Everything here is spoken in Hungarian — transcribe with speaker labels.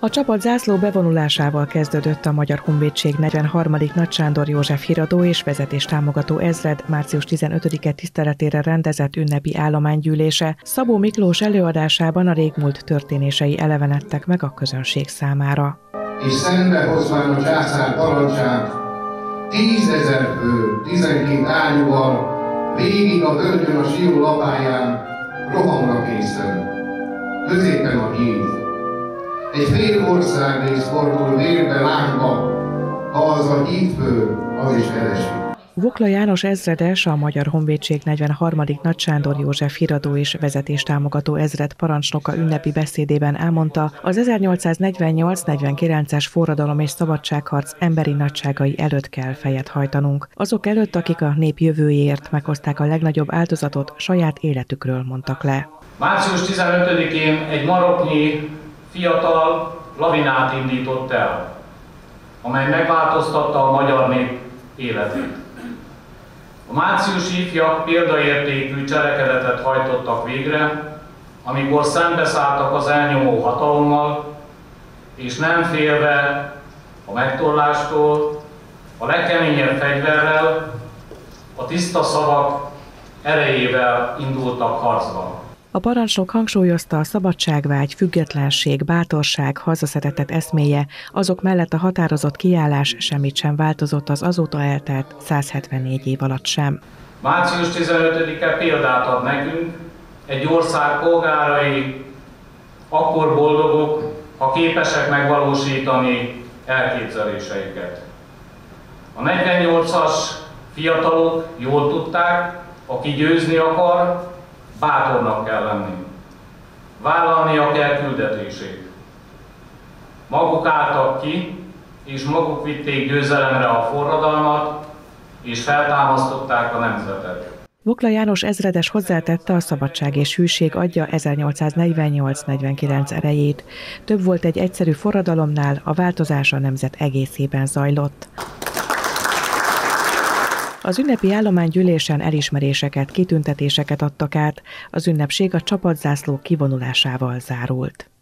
Speaker 1: A csapat zászló bevonulásával kezdődött a Magyar Honvédség 43. Nagy Sándor József híradó és vezetéstámogató ezred március 15-e tiszteletére rendezett ünnepi állománygyűlése. Szabó Miklós előadásában a régmúlt történései elevenedtek meg a közönség számára.
Speaker 2: És szembe hozván a császár parancsát, 10 000 fő, 12 ágyúval, végig a völgyön a Sió lapáján, rohamra készen. Középen a híd. Egy fél országrész fordul vérbe, lángba, ha az a hídfő, az is elesik.
Speaker 1: Vokla János ezredes, a Magyar Honvédség 43. Nagy Sándor József híradó és vezetéstámogató ezred parancsnoka ünnepi beszédében elmondta, az 1848-49-es forradalom és szabadságharc emberi nagyságai előtt kell fejet hajtanunk. Azok előtt, akik a nép jövőjéért meghozták a legnagyobb áldozatot, saját életükről mondtak le.
Speaker 3: Március 15-én egy maroknyi fiatal lavinát indított el, amely megváltoztatta a magyar nép életét. A márciusi ifjak példaértékű cselekedetet hajtottak végre, amikor szembeszálltak az elnyomó hatalommal, és nem félve a megtorlástól, a legkeményebb fegyverrel, a tiszta szavak erejével indultak harcba.
Speaker 1: A parancsnok hangsúlyozta a szabadságvágy, függetlenség, bátorság, hazaszeretet eszméje, azok mellett a határozott kiállás semmit sem változott az azóta eltelt 174 év alatt sem.
Speaker 3: Március 15-e példát ad nekünk, egy ország polgárai akkor boldogok, ha képesek megvalósítani elképzeléseiket. A 48-as fiatalok jól tudták, aki győzni akar, bátornak kell lenni. Vállalnia kell küldetését. Maguk álltak ki, és maguk vitték győzelemre a forradalmat, és feltámasztották a nemzetet.
Speaker 1: Vokla János ezredes hozzátette, a szabadság és hűség adja 1848-49 erejét. Több volt egy egyszerű forradalomnál, a változás a nemzet egészében zajlott. Az ünnepi állománygyűlésen elismeréseket, kitüntetéseket adtak át, az ünnepség a csapatzászló kivonulásával zárult.